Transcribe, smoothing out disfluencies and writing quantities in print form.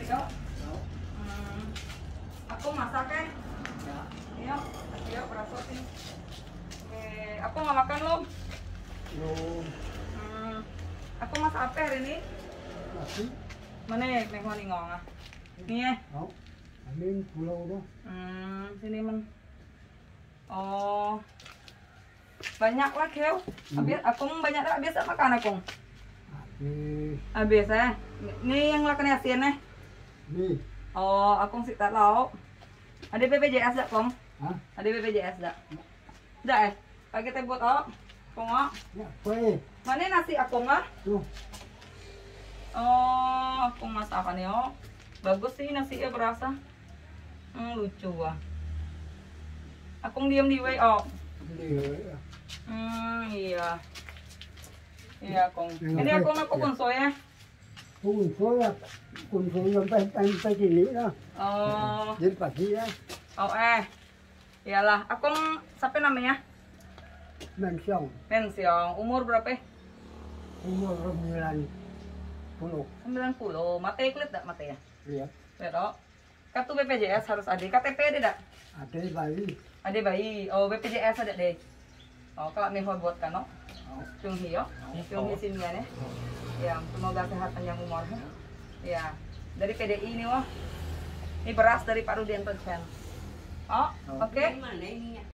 Yo. Aku masak ya. Iya, iya berasa sih. Aku nggak makan loh. Aku masak apa hari ini? Nasi. Mana nih mau ngong ah? Nih ya. Oh, ini pulau dah. Sini men. Oh, banyak lah kau. Habis aku banyak tak biasa makan aku. Habis ya. Ini yang lakukan asin nih. Nih. Oh, aku sih tak tahu. Ada BPJS tak, Kong? Hah? Ada BPJS tak? Dah pakai teh buat oh. Kong ah. Ya, kue. Mana nasi aku nggak? Tuh. Oh, aku masakan ya. Bagus sih nasinya berasa. Lucu ah. Aku diam di WO. Dia. Iya. Iya, Kong. Ini aku kunso ya. Kun số yang sampai sini lah. Oh. Jadi pagi ya. Oh iyalah. Aku siapa namanya? Mensiong. Pensiun. Umur berapa? Umur 90. 90. Mati klit tak mati ya? Iya. Pero kartu BPJS harus ada. KTP ada tak? Ada bayi. Ada bayi. Oh BPJS ada deh. Oh kalau nih buat kan no? Cunghi yo. Cunghi sini ya nih. Ya semoga sehat panjang umur. Ya dari PDI ini wah. Ini beras dari Pak Rudianto Chen. Oh oke.